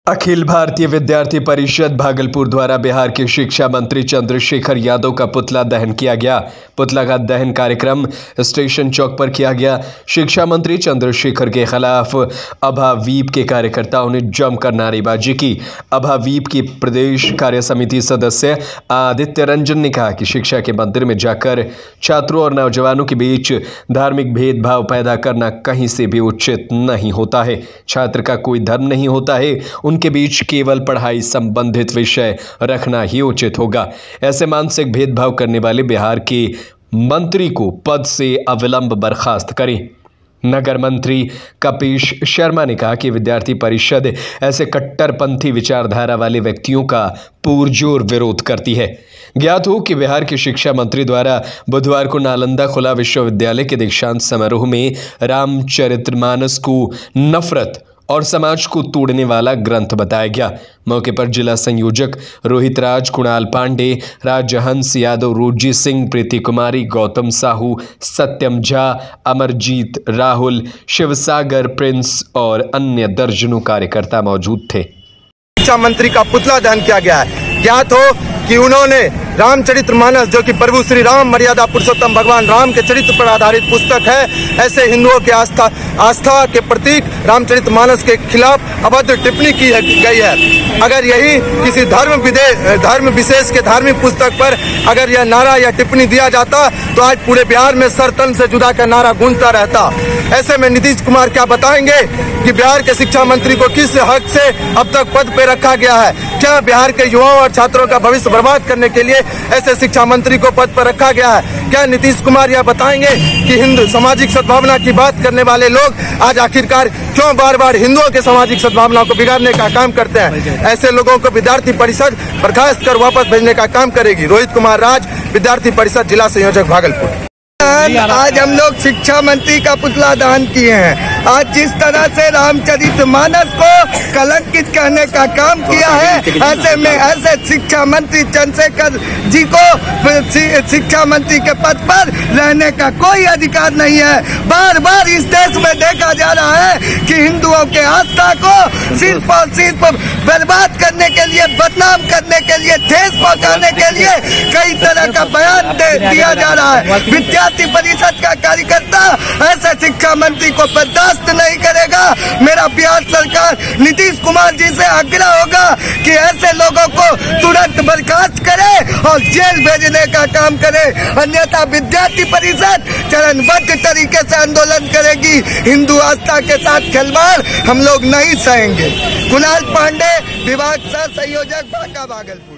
अखिल भारतीय विद्यार्थी परिषद भागलपुर द्वारा बिहार के शिक्षा मंत्री चंद्रशेखर यादव का पुतला दहन किया गया। पुतला का दहन कार्यक्रम स्टेशन चौक पर किया गया। शिक्षा मंत्री चंद्रशेखर के खिलाफ अभावीप के कार्यकर्ताओं ने जमकर नारेबाजी की। अभावीप की प्रदेश कार्य समिति सदस्य आदित्य रंजन ने कहा कि शिक्षा के मंदिर में जाकर छात्रों और नौजवानों के बीच धार्मिक भेदभाव पैदा करना कहीं से भी उचित नहीं होता है। छात्र का कोई धर्म नहीं होता है, उनके बीच केवल पढ़ाई संबंधित विषय रखना ही उचित होगा। ऐसे मानसिक भेदभाव करने वाले बिहार के मंत्री को पद से अविलंब बर्खास्त करें। नगर मंत्री कपीश शर्मा ने कहा कि विद्यार्थी परिषद ऐसे कट्टरपंथी विचारधारा वाले व्यक्तियों का पुरजोर विरोध करती है। ज्ञात हो कि बिहार के शिक्षा मंत्री द्वारा बुधवार को नालंदा खुला विश्वविद्यालय के दीक्षांत समारोह में रामचरितमानस को नफरत और समाज को तोड़ने वाला ग्रंथ बताया गया। मौके पर जिला संयोजक रोहित राज, कुणाल पांडे, राजहंस यादव, रोजी सिंह, प्रीति कुमारी, गौतम साहू, सत्यम झा, अमरजीत, राहुल, शिवसागर, प्रिंस और अन्य दर्जनों कार्यकर्ता मौजूद थे। शिक्षा मंत्री का पुतला दहन किया गया है। ज्ञात हो कि उन्होंने रामचरितमानस, जो कि प्रभु श्री राम मर्यादा पुरुषोत्तम भगवान राम के चरित्र पर आधारित पुस्तक है, ऐसे हिंदुओं के आस्था के प्रतीक रामचरितमानस के खिलाफ अभद्र टिप्पणी की गई है। अगर यही किसी धर्म विशेष के धार्मिक पुस्तक पर अगर यह नारा या टिप्पणी दिया जाता तो आज पूरे बिहार में सर तन से जुदा का नारा गूंजता रहता। ऐसे में नीतीश कुमार क्या बताएंगे कि बिहार के शिक्षा मंत्री को किस हक से अब तक पद पे रखा गया है? क्या बिहार के युवाओं और छात्रों का भविष्य बर्बाद करने के लिए ऐसे शिक्षा मंत्री को पद पर रखा गया है? क्या नीतीश कुमार यह बताएंगे कि हिंदू सामाजिक सद्भावना की बात करने वाले लोग आज आखिरकार क्यों बार बार हिंदुओं के सामाजिक सद्भावना को बिगाड़ने का काम करते हैं? ऐसे लोगों को विद्यार्थी परिषद बर्खास्त कर वापस भेजने का काम करेगी। रोहित कुमार राज, विद्यार्थी परिषद, जिला संयोजक, भागलपुर। आज हम लोग शिक्षा मंत्री का पुतला दहन किए हैं। आज जिस तरह से रामचरितमानस को कलंकित करने का काम किया है, ऐसे में ऐसे शिक्षा मंत्री चंद्रशेखर जी को शिक्षा मंत्री के पद पर रहने का कोई अधिकार नहीं है। बार बार इस देश में देखा जा रहा है कि हिंदुओं के आस्था को सिर्फ और सिर्फ बर्बाद करने के लिए, बदनाम करने के लिए, ठेस पहुंचाने के लिए कई तरह का बयान दिया जा रहा है। विद्यार्थी परिषद का कार्यकर्ता ऐसे शिक्षा मंत्री को बर्दाश्त नहीं करेगा। मेरा बिहार सरकार नीतीश कुमार जी से आग्रह होगा कि ऐसे लोगों को तुरंत बर्खास्त करे और जेल भेजने का काम करे, अन्यथा विद्यार्थी परिषद चरणबद्ध तरीके से आंदोलन करेगी। हिंदू आस्था के साथ खिलवाड़ हम लोग नहीं सहेंगे। कुणाल पांडे, विभाग सह संयोजक, भागलपुर।